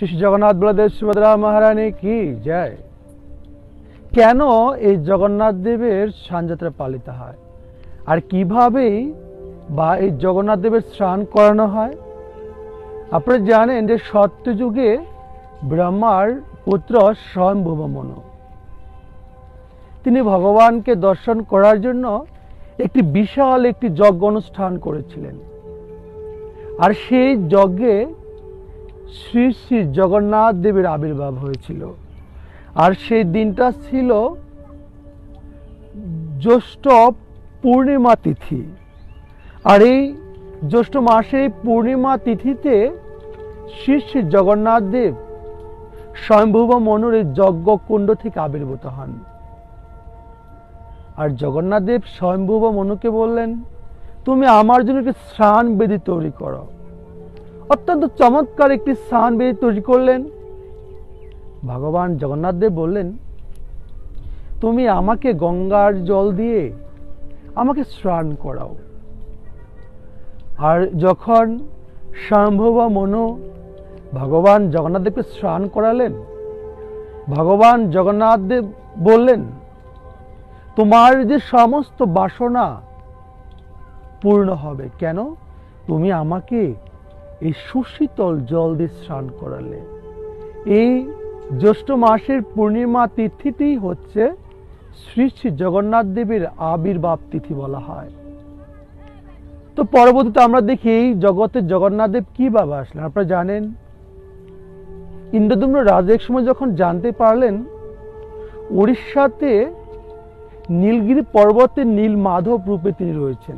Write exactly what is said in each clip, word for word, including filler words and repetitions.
শ্রী জগন্নাথ বলদেব সুভদ্রা মহারানী কি জয়। কেন এই জগন্নাথ দেবের স্নানযাত্রা পালিত হয় আর কিভাবে বা এই জগন্নাথ দেবের স্নান করানো হয়? আপনারা জানেন যে সত্যযুগে ব্রহ্মার পুত্র স্বয়ম্ভুব মনু তিনি ভগবানকে দর্শন করার জন্য একটি বিশাল একটি যজ্ঞ অনুষ্ঠান করেছিলেন। আর সেই যজ্ঞে শ্রী শ্রী জগন্নাথ দেবের আবির্ভাব হয়েছিল। আর সেই দিনটা ছিল জ্যৈষ্ঠ পূর্ণিমা তিথি। আর এই জ্যৈষ্ঠ মাসে পূর্ণিমা তিথিতে শ্রী শ্রী জগন্নাথ দেব স্বয়ম্ভুব মনুর এই যজ্ঞ কুণ্ড থেকে আবির্ভূত হন। আর জগন্নাথ দেব স্বয়ম্ভুব মনুকে বললেন, তুমি আমার জন্য একটি স্নান বেদি তৈরি করো। অত্যন্ত চমৎকার একটি স্নান বেদি তৈরি করলেন। ভগবান জগন্নাথ দেব বললেন, তুমি আমাকে গঙ্গার জল দিয়ে আমাকে স্নান করাও। আর যখন স্বয়ম্ভুব মনু ভগবান জগন্নাথ দেবকে স্নান করালেন, ভগবান জগন্নাথ দেব বললেন, তোমার যে সমস্ত বাসনা পূর্ণ হবে। কেন? তুমি আমাকে এই সুশীতল জল দিয়ে স্নান করালে। এই জ্যৈষ্ঠ মাসের পূর্ণিমা তিথিটি হচ্ছে শ্রী শ্রী জগন্নাথ দেবের আবির্ভাব তিথি বলা হয়। তো পরবর্তীতে আমরা দেখি এই জগতে জগন্নাথ দেব কিভাবে আসলেন। আপনারা জানেন ইন্দ্রদ্যুম্ন রাজা এক সময় যখন জানতে পারলেন উড়িষ্যাতে নীলগিরি পর্বতে নীল মাধব রূপে তিনি রয়েছেন,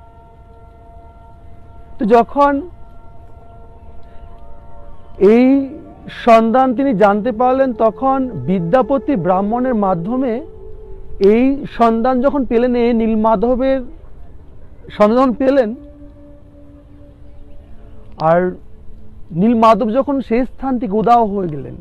তো যখন এই সন্ধান তিনি জানতে পারলেন তখন বিদ্যাপতি ব্রাহ্মণের মাধ্যমে এই সন্ধান যখন পেলেন, এই নীলমাধবের সন্ধান পেলেন, আর নীলমাধব যখন সেই স্থান থেকে উধাও হয়ে গেলেন,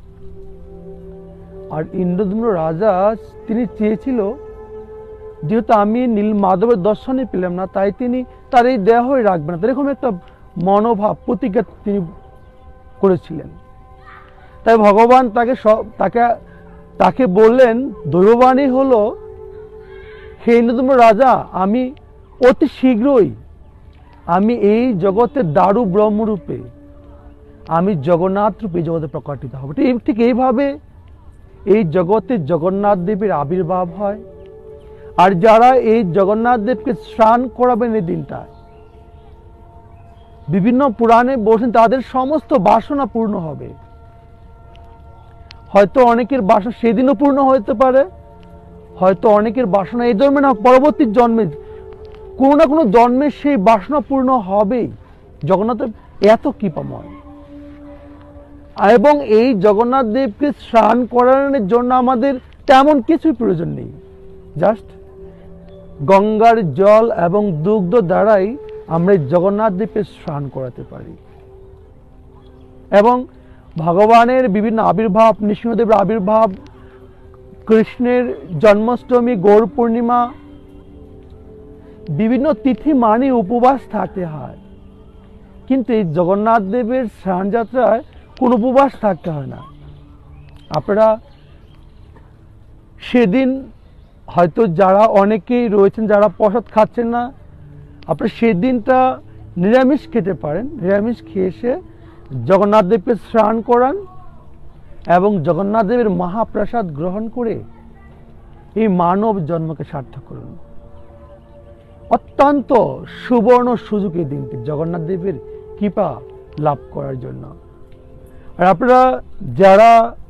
আর ইন্দ্রদ্যুম্ন রাজা তিনি চেয়েছিল যেহেতু আমি নীলমাধবের দর্শনে পেলাম না, তাই তিনি তার এই দেহই রাখবেন না, এরকম একটা মনোভাব প্রতিজ্ঞা তিনি করেছিলেন। তাই ভগবান তাকে তাকে তাকে বললেন, দৈববাণী হলো, হে ইন্দ্রদ্যুম্ন রাজা, আমি অতি শীঘ্রই আমি এই জগতের দারু ব্রহ্মরূপে আমি জগন্নাথ রূপে জগতে প্রকাশিত হব। ঠিক এইভাবে এই জগতে জগন্নাথ দেবের আবির্ভাব হয়। আর যারা এই জগন্নাথ দেবকে স্নান করাবেন এই দিনটা, বিভিন্ন পুরাণে বলছেন তাদের সমস্ত বাসনা পূর্ণ হবে। হয়তো অনেকের বাসনা সেদিনও পূর্ণ হতে পারে, হয়তো অনেকের বাসনা এই জন্মে না পরবর্তী জন্মে, কোনো না কোনো জন্মে সেই বাসনা পূর্ণ হবেই। জগন্নাথ দেব এত কৃপাময়। এবং এই জগন্নাথ দেবকে স্নান করানোর জন্য আমাদের তেমন কিছুই প্রয়োজন নেই, জাস্ট গঙ্গার জল এবং দুগ্ধ দ্বারাই আমরা জগন্নাথ দেবকে স্নান করাতে পারি। এবং ভগবানের বিভিন্ন আবির্ভাব, নৃসিংহদেবের আবির্ভাব, কৃষ্ণের জন্মাষ্টমী, গৌর পূর্ণিমা, বিভিন্ন তিথি মানে উপবাস থাকতে হয়। কিন্তু এই জগন্নাথ দেবের স্নান যাত্রায় কোনো উপবাস থাকতে হয় না। আপনারা সেদিন হয়তো যারা অনেকেই রয়েছেন যারা প্রসাদ খাচ্ছেন না, আপনারা সেদিনটা নিরামিষ খেতে পারেন। নিরামিষ খেয়ে এসে জগন্নাথ দেবকে স্নান করান এবং জগন্নাথ দেবের মহাপ্রসাদ গ্রহণ করে এই মানব জন্মকে সার্থক করুন। অত্যন্ত সুবর্ণ সুযোগ এই দিনটি জগন্নাথ দেবের কৃপা লাভ করার জন্য। আর আপনারা যারা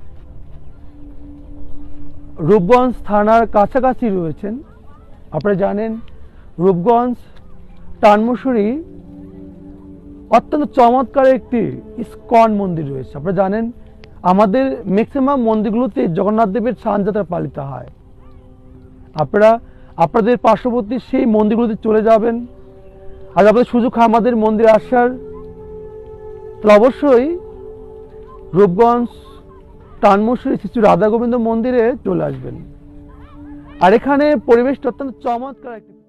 রূপগঞ্জ থানার কাছাকাছি রয়েছেন, আপনারা জানেন রূপগঞ্জ টানমুশুরি অত্যন্ত চমৎকার একটি ইস্কন মন্দির রয়েছে। আপনারা জানেন আমাদের ম্যাক্সিমাম মন্দিরগুলোতে জগন্নাথ দেবের স্নানযাত্রা পালিত হয়। আপনারা আপনাদের পার্শ্ববর্তী সেই মন্দিরগুলোতে চলে যাবেন। আর আপনাদের সুযোগ আমাদের মন্দিরে আসার, তাহলে অবশ্যই রূপগঞ্জ টানমুশুরি শ্রী রাধা গোবিন্দ মন্দিরে চলে আসবেন। আর এখানে পরিবেশটা অত্যন্ত চমৎকার একটি